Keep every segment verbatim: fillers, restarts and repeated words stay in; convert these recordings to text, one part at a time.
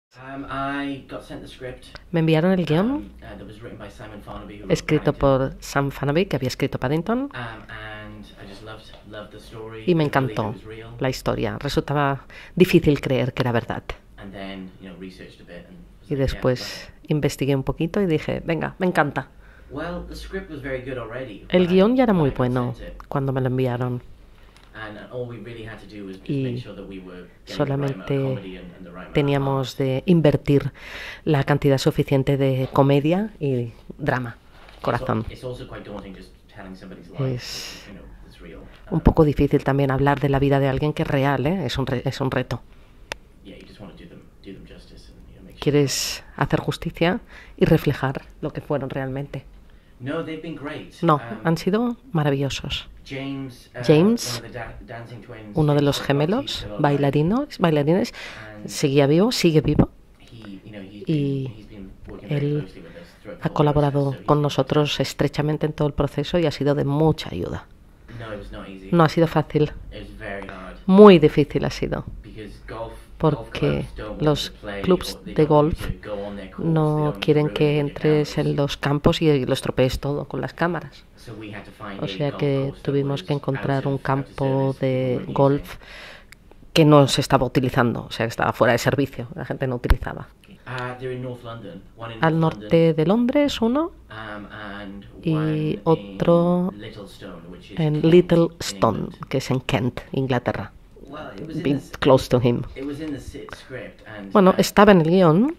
Um, I got sent the script, Me enviaron el guión um, uh, that was written by Simon Farnaby, who wrote escrito Paddington. por Sam Fanaby, que había escrito Paddington, Um, and I just loved, loved the story. y me Couldn't believe encantó it was real. la historia. Resultaba difícil creer que era verdad. And then, you know, researched a bit and was Y like, yeah, después investigué un poquito y dije, venga, me encanta. well, the script was very good already. El when I- guión ya era when muy I got bueno sent it. cuando me lo enviaron. And uh, all we really had to do was just Y make sure that we were getting the right amount of solamente comedy and, and the right amount of teníamos drama. de invertir la cantidad suficiente de comedia y drama, corazón. It's also quite daunting just telling somebody's life, Es you know, it's real. un Um, poco difícil también hablar de la vida de alguien que es real, ¿eh? Es un, re- es un reto. yeah, you just want to do them, do them justice and, you know, make sure. Quieres hacer justicia y reflejar lo que fueron realmente. No, they've been great. No, Um, han sido maravillosos. James, uh, James, one of the da- dancing twins, uno de James los Foxx, he's gemelos still alive. bailarinos, bailarines, And seguía vivo, sigue vivo. he, you know, he's Y been, he's been working very él closely with us throughout the ha whole colaborado process, so he's con been- nosotros estrechamente en todo el proceso y ha sido de mucha ayuda. No, it was not easy. No ha sido fácil, It was very hard muy difícil ha sido, because golf, porque golf clubs don't want los to play clubs or they de don't want golf you to go on their course, they no don't quieren ruin que your entres en cameras. los campos y lo estropees todo con las cámaras. So we had to find O a sea golf que course that tuvimos was que out encontrar of- un out of campo service, de people weren't golf using. que no se estaba utilizando, o sea que estaba fuera de servicio, la gente no utilizaba. Uh, they're in North London, one in Al North London, norte de Londres uno um, and y one otro in Littlestone, which is en Kent, Little in Stone, England. que es en Kent, Inglaterra. Well, it was in Be the s- close to him. it was in the s- script, and Bueno, uh, estaba en el guión, um,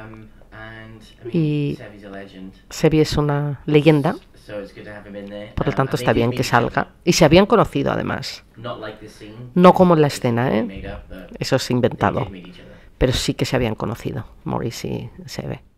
and I mean, y Sevi's a legend, Sebi es una leyenda, so it's good to have him in there. por lo Um, tanto and they está did bien make que each other, salga. Y se habían conocido además, not like this scene, no como en la it's escena, completely ¿eh? made up, but Eso es they inventado, did meet each other. pero sí que se habían conocido, Maurice y Sebe.